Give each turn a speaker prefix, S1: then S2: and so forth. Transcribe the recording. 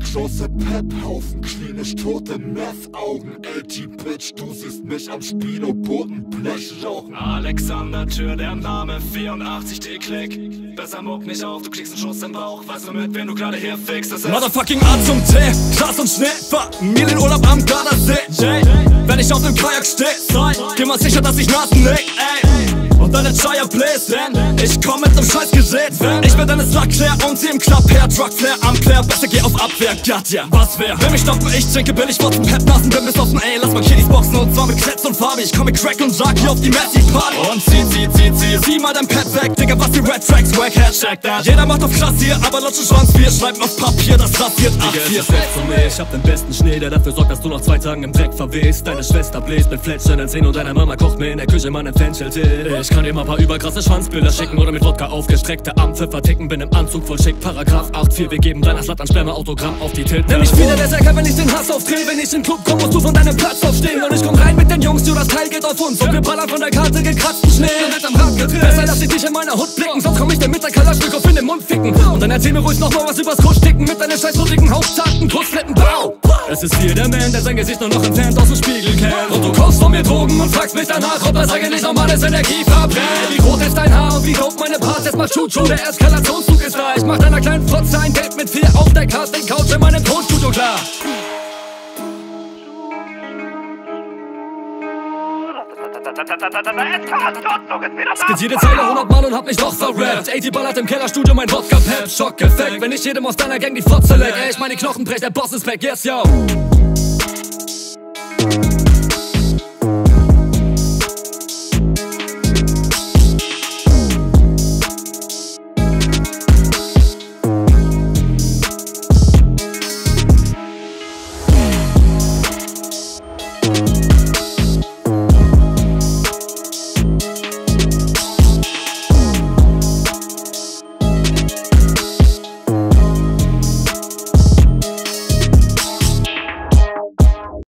S1: Große Pep-Haufen, klinisch tote Meth-Augen. LT-Bitch, du siehst mich am Spino-Boden Blech rauchen.
S2: Alexander Tür, der Name 84 D-Klick. Besser muck nicht auf, du kriegst einen Schuss im Bauch. Weißt du mit, wen du gerade hier fixst? Das ist
S3: Motherfucking A zum T, Gras und Schnee. Familienurlaub am Gardasee. Wenn ich auf dem Kajak steh, geh mal sicher, dass ich Nasen leg. Und deine Chaya bläst, denn ich komm mit nem Scheißgerät. Ich bin deine Sackklär und sie im Club her. Drugflair am Claire, besser geh auf Abwehr. Gott, ja, was wär? Will mich stoppen, ich trinke billig Wotzen, Pep-Nasen, bin bis offen, ey. Lass mal Kiddies boxen und zwar mit Kletz und Farbe. Ich komm mit Crack und Jackie auf die Messi-Party. Und zieh mal dein Pep weg, Digga, was die Red Tracks, Wackhead, check that. Jeder macht auf krass hier, aber Lotschen Schwanz, wir schreiben auf Papier, das rasiert 8-4.
S4: Von mir, ich hab den besten Schnee, der dafür sorgt, dass du nach 2 Tagen im Dreck verwehst. Deine Schwester bläst mit Fletschern in 10 und deine Mama kocht mir in der Küche meinen Fenchel-Tee. Ich kann dir mal ein paar überkrasse Schwanzbilder schicken oder mit Wodka aufgestreckte Ampfpfeffer ticken. Bin im Anzug voll schick, Paragraph 8.4, wir geben deiner Slatt an Sperma Autogramm auf die Tilt. Nenn mich wieder der Säcker, wenn ich den Hass aufdreh. Wenn ich in den Club komm, musst du von deinem Platz aufstehen. Und ich komm rein mit den Jungs, du, das Teil geht auf uns. Und wir ballern von der Karte gekratzten Schnee. Dann wird am Rad gedreht. Besser lass ich dich in meiner Hut blicken, sonst komm ich dir mit der Kalaschnikow in den Mund ficken. Und dann erzähl mir ruhig noch mal was übers Kuschticken mit deinen scheiß rutigen Hauptstarken, Brustfletten, Bau. Es ist hier der Man, der sein Gesicht nur noch entfernt aus dem Spiegel kennt. Und du kaufst von mir Drogen und fragst mich danach, ob das eigentlich normales Energie verbrennt. Wie rot ist dein Haar und wie dope meine Parts, jetzt mal Chuchu, der Eskalationszug ist da. Ich mach deiner kleinen Fotze ein Date mit 4 auf der Casting-Couch in meinem Tonstudio klar. Spit jede Zeile 100 Mal und hab mich doch verrappt. 80 ballert im Kellerstudio mein Wodka-Pep. Schockeffekt, wenn ich jedem aus deiner Gang die Fotze leck. Ey, ich meine die Knochen brech, der Boss ist weg, yes, yo.